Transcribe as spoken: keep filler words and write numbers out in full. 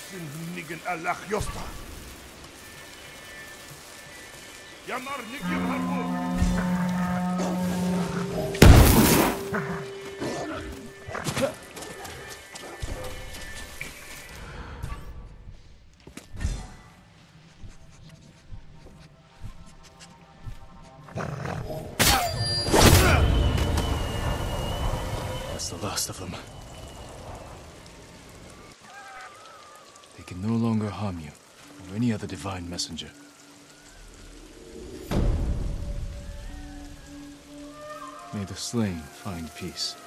Sind nigen alach yosta. Yamar nikim harbu. That's the last of them. They can no longer harm you, or any other divine messenger. May the slain find peace.